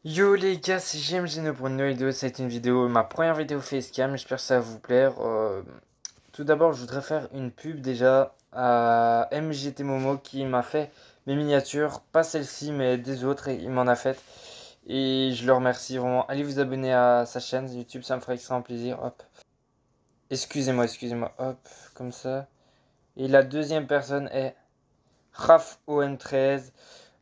Yo les gars, c'est GMGno pour une nouvelle vidéo. Ça a été une vidéo, ma première vidéo facecam. J'espère que ça va vous plaire. Tout d'abord, je voudrais faire une pub déjà à MGT Momo qui m'a fait mes miniatures. Pas celle-ci, mais des autres. Et il m'en a fait. Et je le remercie vraiment. Allez vous abonner à sa chaîne YouTube, ça me ferait extrêmement plaisir. Hop. Excusez-moi. Hop, comme ça. Et la deuxième personne est RafOM13.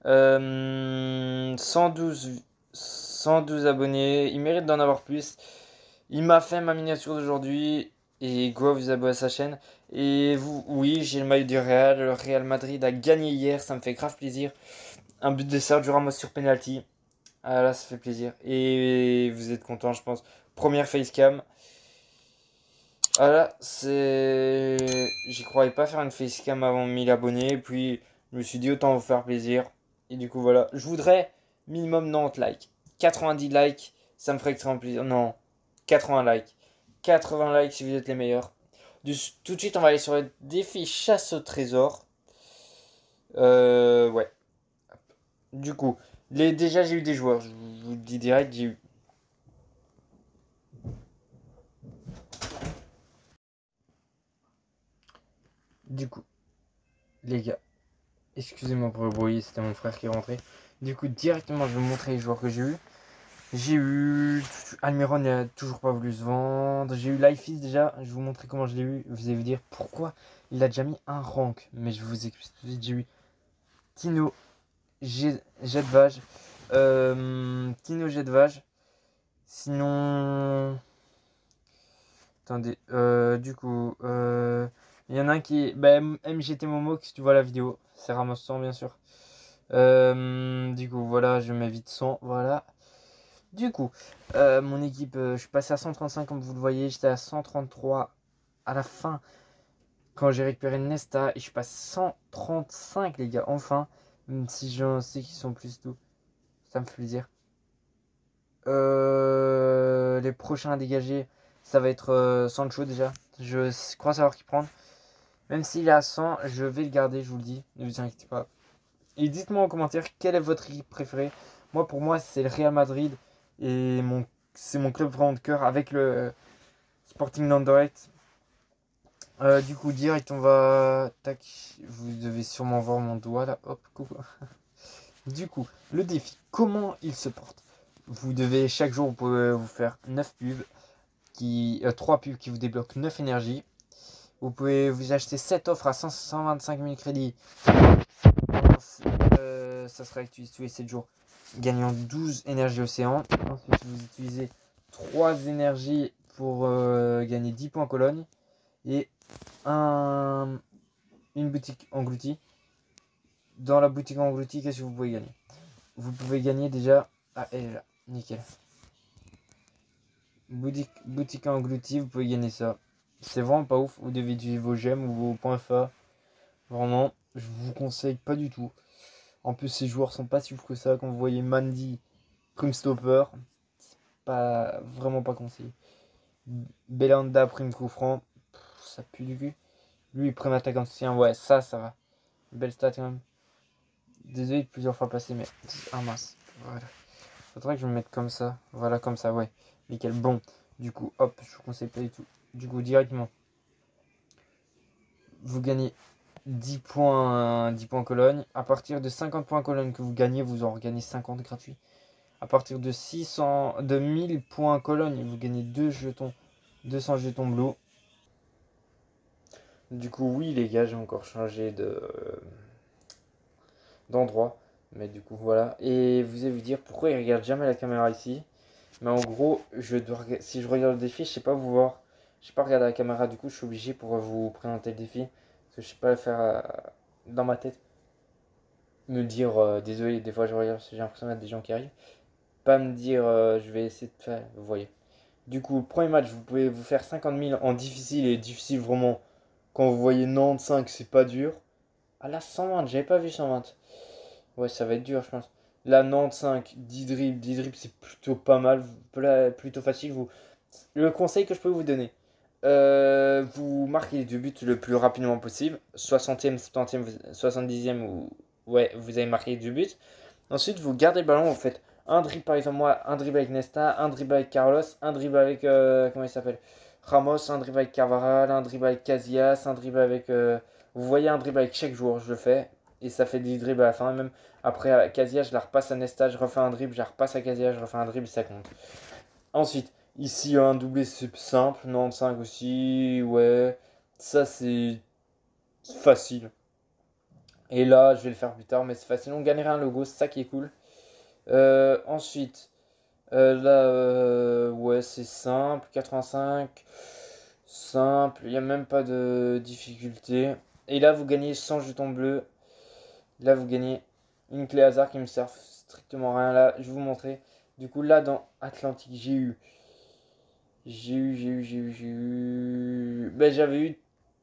112 abonnés. Il mérite d'en avoir plus. Il m'a fait ma miniature d'aujourd'hui. Et go vous abonner à sa chaîne. Et vous, oui, j'ai le maillot du Real. Le Real Madrid a gagné hier. Ça me fait grave plaisir. Un but de Sergio Ramos sur penalty. Ah là, ça fait plaisir. Et vous êtes content, je pense. Première facecam. Ah là, c'est. J'y croyais pas faire une facecam avant 1000 abonnés. Puis, je me suis dit autant vous faire plaisir. Et du coup, voilà. Je voudrais minimum 90 likes. 90 likes, ça me ferait extrêmement plaisir. Non, 80 likes. 80 likes si vous êtes les meilleurs. Tout de suite, on va aller sur le défi chasse au trésor. Ouais. Du coup, déjà, j'ai eu des joueurs. Je vous le dis direct, j'ai eu. Du coup, les gars. Excusez-moi pour le bruit, c'était mon frère qui est rentré. Du coup, directement, je vais vous montrer les joueurs que j'ai eu. J'ai eu Almiron, il a toujours pas voulu se vendre. J'ai eu Lifeis déjà, je vais vous montrer comment je l'ai eu. Vous allez vous dire pourquoi il a déjà mis un rank. Mais je vous explique tout de suite. J'ai eu Tino, Jetvage. Tino Jetvage. Sinon. Attendez, il y en a un qui est MGT Momo, si tu vois la vidéo. C'est Ramos 100, bien sûr. Du coup, voilà, je mets vite 100, voilà. Du coup, mon équipe, je suis passé à 135 comme vous le voyez. J'étais à 133 à la fin quand j'ai récupéré Nesta. Et je suis passé à 135 les gars, enfin. Même si j'en sais qu'ils sont plus tout. Ça me fait plaisir. Les prochains à dégager, ça va être Sancho déjà. Je crois savoir qui prendre. Même s'il est à 100, je vais le garder, je vous le dis. Ne vous inquiétez pas. Et dites-moi en commentaire quelle est votre équipe préférée. Moi, pour moi, c'est le Real Madrid. Et c'est mon club vraiment de cœur avec le Sporting d'Anderlecht. Du coup, direct, on va. Tac. Vous devez sûrement voir mon doigt là. Hop, coucou. Du coup, le défi, comment il se porte? Vous devez, chaque jour, vous pouvez vous faire 9 pubs. 3 pubs qui vous débloquent 9 énergies. Vous pouvez vous acheter 7 offres à 125 000 crédits. Ça sera utilisé tous les 7 jours, gagnant 12 énergies océan. Ensuite, vous utilisez 3 énergies pour gagner 10 points Cologne. Et une boutique engloutie. Dans la boutique engloutie, qu'est-ce que vous pouvez gagner? Vous pouvez gagner déjà. Ah, elle est là, nickel. Boutique engloutie, vous pouvez gagner ça. C'est vraiment pas ouf. Vous devez utiliser vos gemmes ou vos points FA. Vraiment, je vous conseille pas du tout. En plus, ces joueurs sont pas si ouf que ça. Quand vous voyez Mandy, Prime Stopper, c'est pas vraiment pas conseillé. Belanda, Prime Coup Franc, ça pue du cul. Lui, Prime Attaque Ancien, ouais, ça va. Belle stat quand même. Désolé de plusieurs fois passé, mais. Ah mince. Voilà. Faudrait que je me mette comme ça. Voilà, comme ça, ouais. Nickel. Bon, du coup, hop, je vous conseille pas du tout. Du coup, directement, vous gagnez 10 points, 10 points Cologne. À partir de 50 points Cologne que vous gagnez, vous en regagnez 50 gratuits. À partir de 1000 points Cologne, vous gagnez 200 jetons bleus. Du coup, oui, les gars, j'ai encore changé d'endroit. Mais du coup, voilà. Et vous allez vous dire pourquoi il regarde jamais la caméra ici. Mais en gros, si je regarde le défi, je sais pas vous voir. Je sais pas regarder la caméra. Du coup, je suis obligé pour vous présenter le défi. Parce que je sais pas le faire dans ma tête. Me dire désolé, des fois je regarde, j'ai l'impression qu'il y a des gens qui arrivent. Pas me dire je vais essayer de faire. Vous voyez. Du coup, premier match, vous pouvez vous faire 50 000 en difficile. Et difficile vraiment, quand vous voyez 95, c'est pas dur. Ah là, 120, j'avais pas vu 120. Ouais, ça va être dur, je pense. Là, 95, 10 dribbles. 10 dribbles, c'est plutôt pas mal. Plutôt facile. Le conseil que je peux vous donner. Vous marquez les deux buts le plus rapidement possible. 60e, 70e, 70e ou. Ouais, vous avez marqué les deux buts. Ensuite, vous gardez le ballon, vous faites Un dribble, par exemple, moi, un dribble avec Nesta, un dribble avec Carlos, un dribble avec, comment il s'appelle? Ramos, un dribble avec Carvajal, un dribble avec Casillas, un dribble avec... vous voyez, un dribble avec chaque joueur, je le fais. Et ça fait des dribbles à la fin. Même après, Casillas, je la repasse à Nesta, je refais un dribble, je la repasse à Casillas, je refais un dribble, ça compte. Ensuite, ici, un doublé, c'est simple. 95 aussi, ouais. Ça, c'est facile. Et là, je vais le faire plus tard, mais c'est facile. On gagnerait un logo, c'est ça qui est cool. Ensuite, là, ouais, c'est simple. 85, simple. Il n'y a même pas de difficulté. Et là, vous gagnez 100 jetons bleus. Là, vous gagnez une clé hasard qui me sert strictement à rien. Là, je vais vous montrer. Du coup, là, dans Atlantique, Ben, j'avais eu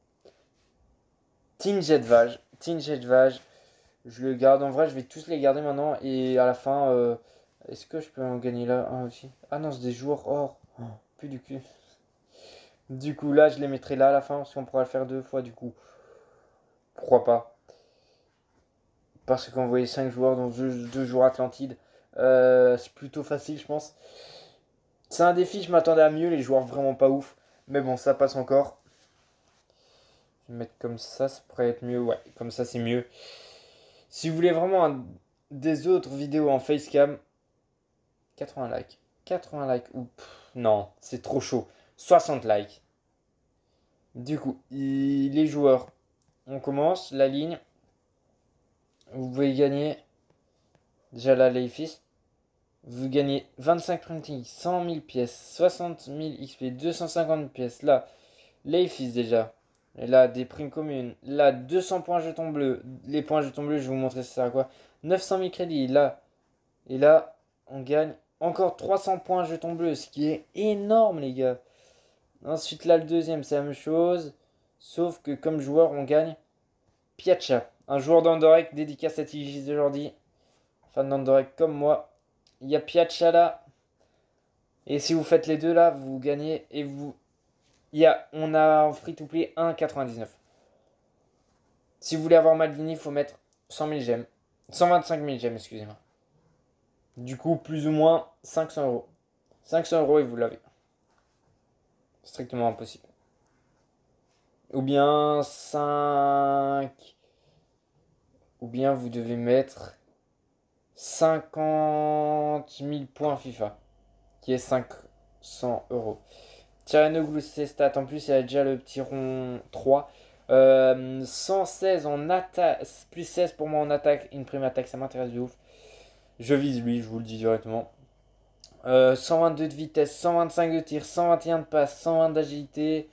Tinjet Vaj. Je le garde. En vrai, je vais tous les garder maintenant. Et à la fin, est-ce que je peux en gagner là un aussi? Ah non, c'est des joueurs or. Oh, plus du cul. Du coup, là, je les mettrai là à la fin. Parce qu'on pourra le faire deux fois. Du coup, pourquoi pas? Parce qu'on voyait 5 joueurs, donc deux joueurs Atlantide. C'est plutôt facile, je pense. C'est un défi, je m'attendais à mieux. Les joueurs vraiment pas ouf. Mais bon, ça passe encore. Je vais mettre comme ça pourrait être mieux. Ouais, comme ça, c'est mieux. Si vous voulez vraiment des autres vidéos en facecam, 80 likes. 80 likes. Ou non, c'est trop chaud. 60 likes. Du coup, les joueurs, on commence la ligne. Vous pouvez gagner. Déjà là, les fils. Vous gagnez 25 printing, 100 000 pièces, 60 000 XP, 250 pièces. Là, les fils déjà. Et là, des primes communes. Là, 200 points jetons bleus. Les points jetons bleus, je vais vous montrer ça sert à quoi. 900 000 crédits. Là, et là, on gagne encore 300 points jetons bleus, ce qui est énorme, les gars. Ensuite, là, le deuxième, c'est la même chose. Sauf que comme joueur, on gagne Piacha. Un joueur d'Andorek, dédicace à TGS aujourd'hui. Fan d'Andorek comme moi. Il y a Piacha là. Et si vous faites les deux là, vous gagnez. Et vous. On a en free to play 1,99. Si vous voulez avoir Maldini, il faut mettre 100 000 gemmes. 125 000 gemmes, excusez-moi. Du coup, plus ou moins 500 euros. 500 euros et vous l'avez. Strictement impossible. Ou bien 5. Ou bien vous devez mettre 50 000 points FIFA. Qui est 500 euros. Tcharanoglu, c'est stats. En plus, il y a déjà le petit rond 3. 116 en attaque. Plus 16 pour moi en attaque. Une prime attaque, ça m'intéresse de ouf. Je vise lui, je vous le dis directement. 122 de vitesse, 125 de tir, 121 de passe, 120 d'agilité,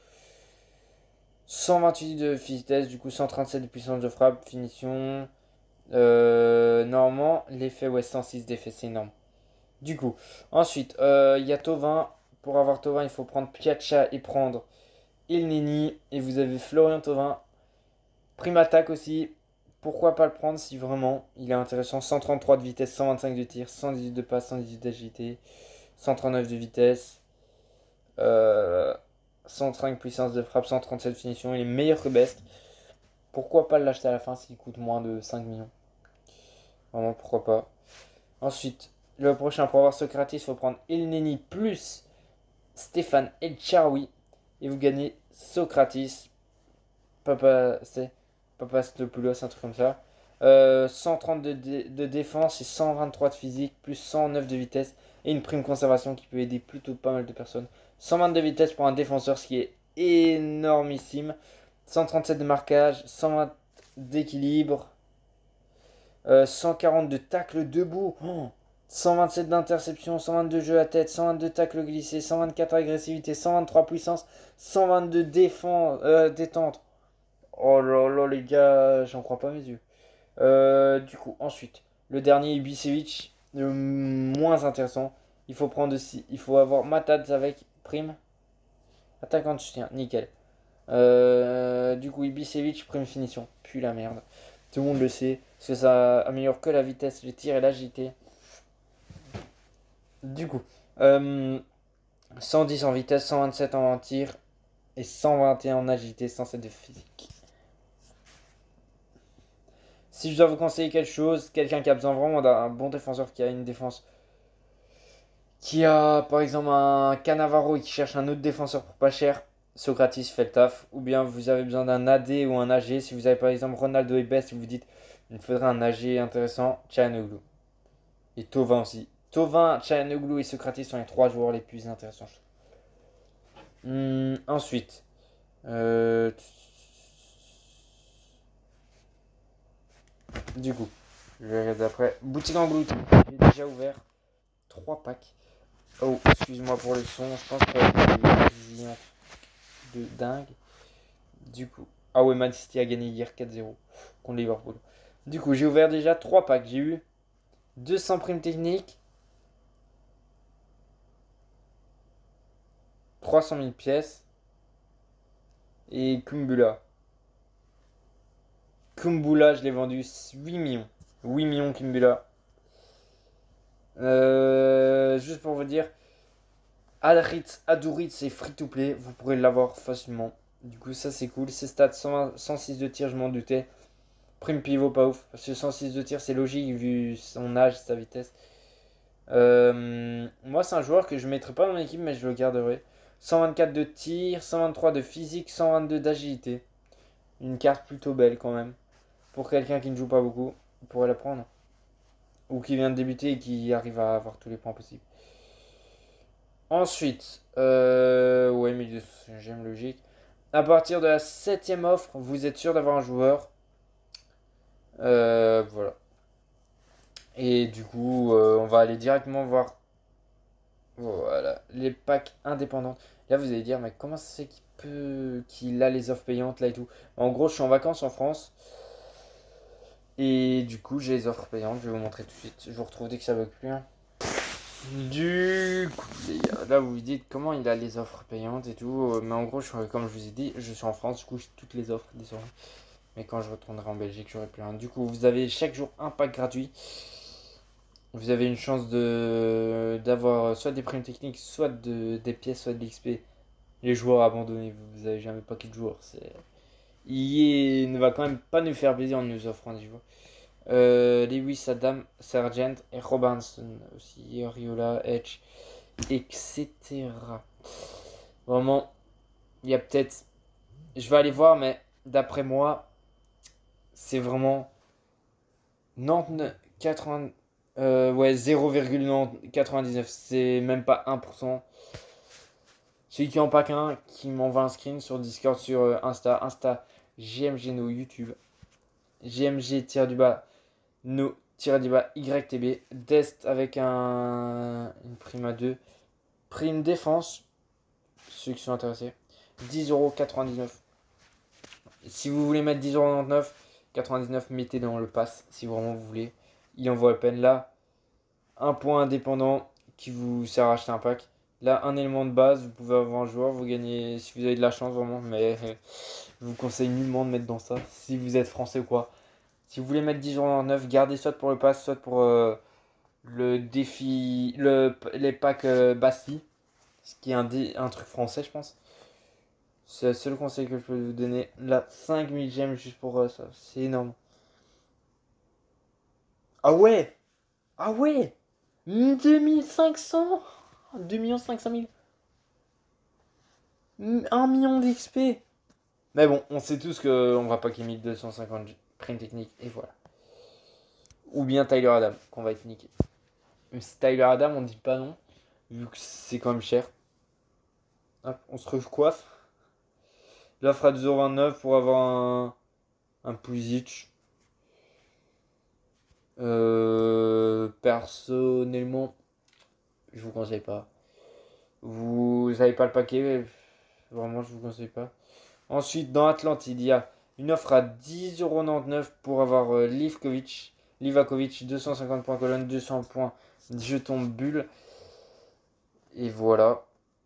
128 de vitesse, du coup 137 de puissance de frappe, finition. Normalement, l'effet, ouais, 106 d'effet, c'est énorme. Du coup, ensuite, il y a Tovin. Pour avoir Tovin, il faut prendre Piacha et prendre Il Nini. Et vous avez Florian Tovin. Prime attaque aussi. Pourquoi pas le prendre si vraiment il est intéressant. 133 de vitesse, 125 de tir, 118 de passe, 118 d'agilité, 139 de vitesse, 105 puissance de frappe, 137 de finition. Il est meilleur que Best. Pourquoi pas l'acheter à la fin s'il coûte moins de 5 millions? Vraiment, pourquoi pas. Ensuite, le prochain pour avoir Socrates, il faut prendre El Neni plus Stéphane El Charoui. Et vous gagnez Socrates. C'est Papastopoulos, un truc comme ça. 130 de défense et 123 de physique, plus 109 de vitesse. Et une prime conservation qui peut aider plutôt pas mal de personnes. 120 de vitesse pour un défenseur, ce qui est énormissime. 137 de marquage, 120 d'équilibre. 140 de tacle debout. 127 d'interception, 122 jeux à tête, 122 tacles glissés, 124 agressivité, 123 puissance, 122 détente. Oh là là les gars, j'en crois pas mes yeux. Du coup, ensuite, le dernier Ibisevic, le moins intéressant. Il faut prendre aussi, il faut avoir Matats avec prime. Attaquant de soutien, nickel. Du coup, Ibisevic, prime finition. Puis la merde. Tout le monde le sait. Parce que ça améliore que la vitesse, les tirs et l'agilité. Du coup, 110 en vitesse, 127 en tir et 121 en agilité, 107 de physique. Si je dois vous conseiller quelque chose, quelqu'un qui a besoin vraiment d'un bon défenseur qui a une défense Qui a par exemple un Cannavaro et qui cherche un autre défenseur pour pas cher, Socrates fait le taf. Ou bien vous avez besoin d'un AD ou un AG. Si vous avez par exemple Ronaldo et Best, vous vous dites il me faudrait un AG intéressant, Çalhanoğlu. Et Tovin aussi. Tovin, Çalhanoğlu et Socrates sont les trois joueurs les plus intéressants. Ensuite, euh, du coup, je vais regarder après. Boutique Anglouti, j'ai déjà ouvert 3 packs. Oh, excuse-moi pour le son, je pense que c'est de dingue. Du coup, ah ouais, Man City a gagné hier 4-0 contre Liverpool. Du coup, j'ai ouvert déjà 3 packs. J'ai eu 200 primes techniques, 300 000 pièces et Kumbula. Kumbula, je l'ai vendu 8 millions. 8 millions Kumbula. Juste pour vous dire, Adurit, c'est free to play. Vous pourrez l'avoir facilement. Du coup, ça c'est cool. Ses stats 106 de tir, je m'en doutais. Prime pivot, pas ouf. Parce que 106 de tir, c'est logique vu son âge, sa vitesse. Moi, c'est un joueur que je ne mettrai pas dans mon équipe, mais je le garderai. 124 de tir, 123 de physique, 122 d'agilité. Une carte plutôt belle quand même. Pour quelqu'un qui ne joue pas beaucoup, il pourrait la prendre. Ou qui vient de débuter et qui arrive à avoir tous les points possibles. Ensuite, ouais, mais j'aime logique. À partir de la 7ème offre, vous êtes sûr d'avoir un joueur. Voilà. Et du coup, on va aller directement voir. Voilà, les packs indépendants. Là, vous allez dire, mais comment c'est qu'il a les offres payantes là et tout. En gros, je suis en vacances en France. Et du coup, j'ai les offres payantes. Je vais vous montrer tout de suite. Je vous retrouve dès que ça va plus. Hein. Du coup, les gars, là, vous vous dites comment il a les offres payantes et tout. Mais en gros, comme je vous ai dit, je suis en France. Du coup, j'ai toutes les offres désormais. Mais quand je retournerai en Belgique, j'aurai plus rien. Du coup, vous avez chaque jour un pack gratuit. Vous avez une chance d'avoir soit des primes techniques, soit des pièces, soit de l'XP. Les joueurs abandonnés, vous avez jamais paquet de joueurs. Il ne va quand même pas nous faire plaisir en nous offrant des joueurs. Lewis, Adam, Sargent et Robinson aussi, Riola, Edge, etc. Vraiment, il y a peut-être. Je vais aller voir, mais d'après moi, c'est vraiment 99, 80, ouais, 0,99. C'est même pas 1%. Celui qui en pack un, qui m'envoie un screen sur Discord, sur Insta, GMG No YouTube, GMG-du-bas No-du-bas YTB, Dest avec une prime à 2, prime défense, ceux qui sont intéressés, 10,99€. Si vous voulez mettre 10,99€, 99, mettez dans le pass si vraiment vous voulez. Il en vaut la peine. Là, un point indépendant qui vous sert à acheter un pack. Là, un élément de base, vous pouvez avoir un joueur, vous gagnez si vous avez de la chance vraiment, mais je vous conseille nullement de mettre dans ça si vous êtes français ou quoi. Si vous voulez mettre 10,99€, gardez soit pour le pass, soit pour le défi, les packs Bastille, ce qui est un truc français, je pense. C'est le seul conseil que je peux vous donner. Là, 5000 gemmes juste pour ça, c'est énorme. Ah ouais! Ah ouais! 2500! 2 500 000! 1 million d'XP! Mais bon, on sait tous qu'on va packer 1250 prime technique et voilà. Ou bien Tyler Adam, qu'on va être niqué. Même si Tyler Adam, on dit pas non, vu que c'est quand même cher. Hop, on se recoiffe. L'offre à 2,29€ pour avoir un Pulisic. Personnellement, je vous conseille pas. Vous n'avez pas le paquet, vraiment, je vous conseille pas. Ensuite, dans Atlantide, il y a une offre à 10,99€ pour avoir Livakovic, 250 points colonne, 200 points jeton bulle. Et voilà.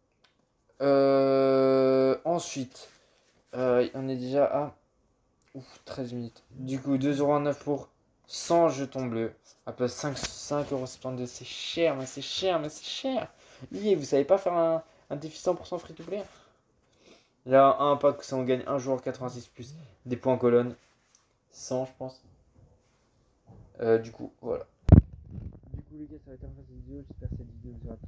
Ensuite, on est déjà à 13 minutes. Du coup, 2,09€ pour 100 jetons bleus. À place 5,72€. C'est cher, mais c'est cher, mais c'est cher. Vous savez pas faire un défi 100% free to play? Là, un pack, ça on gagne un joueur 86 plus des points colonne. 100, je pense. Du coup, voilà. Du coup, les gars, ça va être un cette vidéo. J'espère que cette vidéo vous aura